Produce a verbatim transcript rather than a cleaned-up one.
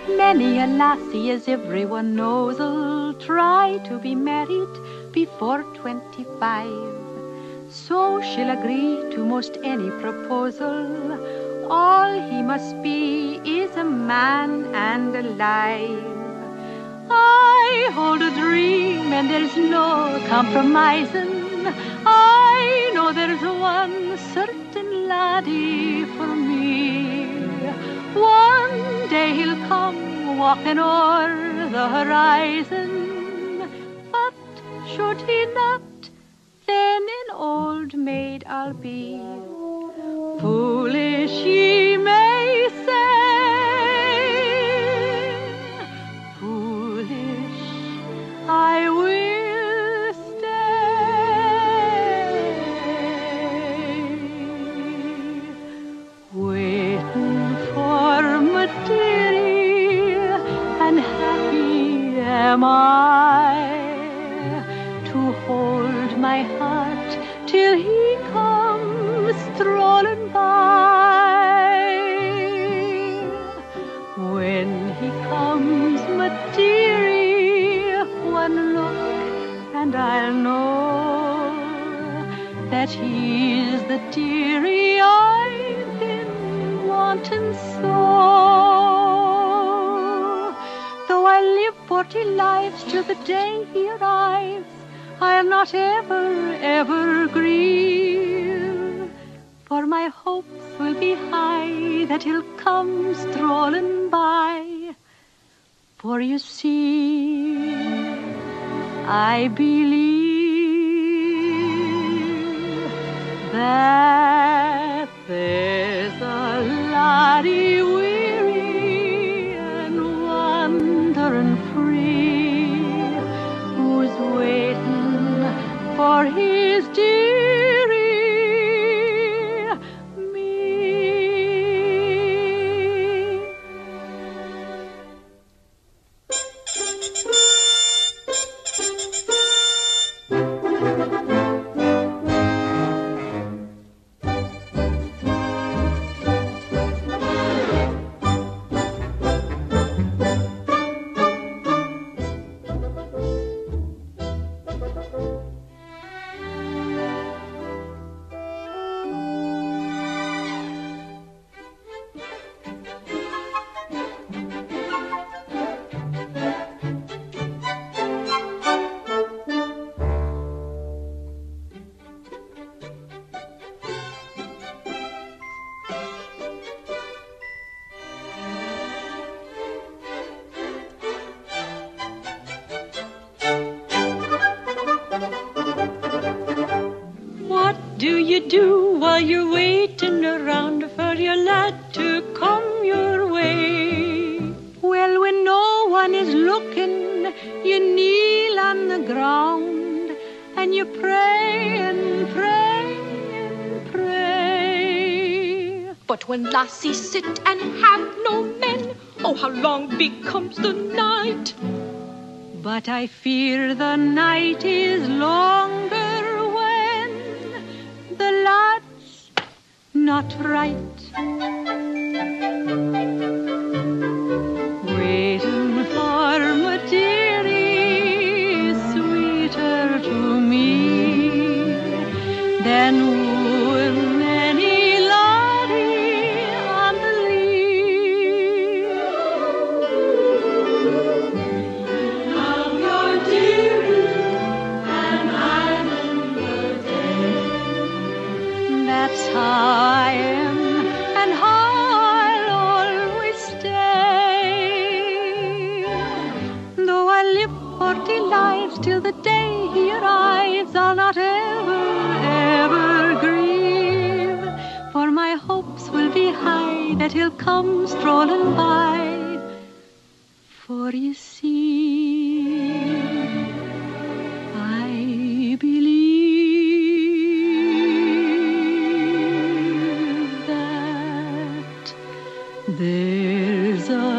Many a lassie, as everyone knows, will try to be married before twenty-five. So she'll agree to most any proposal. All he must be is a man and alive. I hold a dream and there's no compromising. I know there's one certain laddie for me. One day he'll come walking o'er the horizon. But should he not, then an old maid I'll be. Foolish ye may say, foolish I will stay, waiting for my dearie, and happy am I to hold my heart till he comes strolling by. When he comes, my dearie, one look and I'll know that he's the dearie I've been wanting so. Though I live forty lives till the day he arrives, I'll not ever, ever grieve, for my hopes will be high that he'll come strolling by. For you see, I believe that there's a laddie weary and wandering free, who's waiting for his dearie, me. Do while you're waiting around for your lad to come your way? Well, when no one is looking, you kneel on the ground and you pray and pray and pray. But when lassies sit and have no men, oh, how long becomes the night? But I fear the night is longer the lad's not right. Waiting for my dearie, sweeter to me than wooing any laddie on the lea. Love your dearie, and I'm in the day. That's how I am, and how I'll always stay. Though I live forty lives till the day he arrives, I'll not ever, ever grieve, for my hopes will be high that he'll come strolling by. For you see, I believe there's a